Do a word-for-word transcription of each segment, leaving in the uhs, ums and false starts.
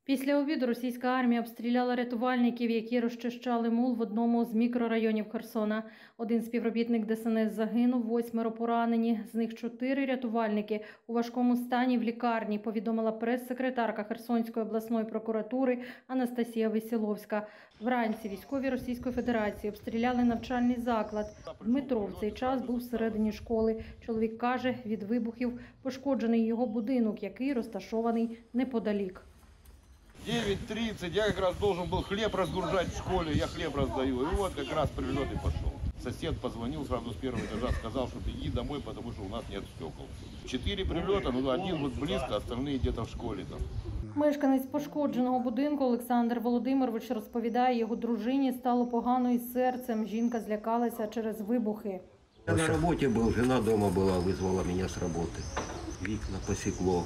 Після обіду російська армія обстріляла рятувальників, які розчищали мул в одному з мікрорайонів Херсона. Один співробітник Де Ес Ен Ес загинув, восьмеро поранені. З них чотири рятувальники у важкому стані в лікарні, повідомила прес-секретарка Херсонської обласної прокуратури Анастасія Весіловська. Вранці військові Російської Федерації обстріляли навчальний заклад. Дмитро в цей час був всередині школи. Чоловік каже, від вибухів пошкоджений його будинок, який розташований неподалік. девять тридцать, я как раз должен был хлеб разгружать в школе, я хлеб раздаю, и вот как раз прилет и пошел. Сосед позвонил сразу с первого этажа, сказал, что беги домой, потому что у нас нет стекол. Четыре прилета, ну один вот близко, остальные где-то в школе там. Мешканець пошкодженого будинку Олександр Володимирович розповідає, його дружині стало погано із серцем. Жінка злякалася через вибухи. Я на роботі був, жена вдома була, визвала мене з роботи. Вікна посікло.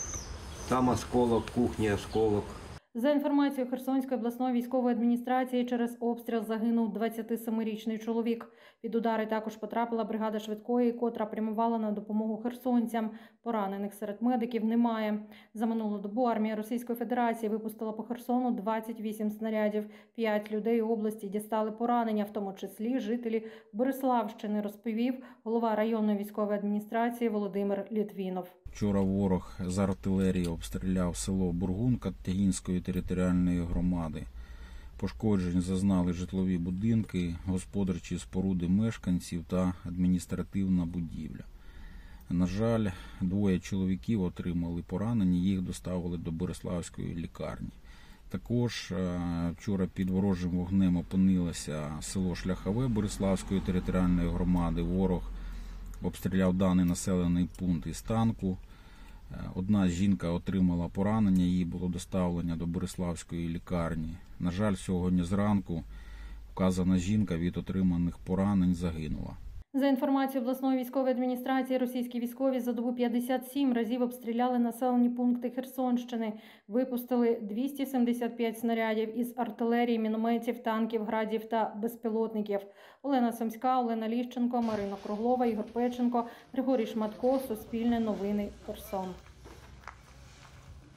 Там осколок, кухня осколок. За інформацією Херсонської обласної військової адміністрації, через обстріл загинув двадцятисемирічний чоловік. Під удари також потрапила бригада швидкої, котра прямувала на допомогу херсонцям. Поранених серед медиків немає. За минулу добу армія Російської Федерації випустила по Херсону двадцять вісім снарядів. П'ять людей області дістали поранення, в тому числі жителі Бориславщини, розповів голова районної військової адміністрації Володимир Літвінов. Вчора ворог з артилерії обстріляв село Бургунка Тягінської територіальної громади. Пошкоджень зазнали житлові будинки, господарчі споруди мешканців та адміністративна будівля. На жаль, двоє чоловіків отримали поранення, їх доставили до Бориславської лікарні. Також вчора під ворожим вогнем опинилося село Шляхове Бориславської територіальної громади. Ворог обстріляв даний населений пункт із танку. Одна жінка отримала поранення, її було доставлено до Бориславської лікарні. На жаль, сьогодні зранку вказана жінка від отриманих поранень загинула. За інформацією обласної військової адміністрації, російські військові за добу п'ятдесят сім разів обстріляли населені пункти Херсонщини. Випустили двісті сімдесят п'ять снарядів із артилерії, мінометів, танків, градів та безпілотників. Олена Сомська, Олена Ліщенко, Марина Круглова, Ігор Печенко, Григорій Шматко, Суспільне новини, Херсон.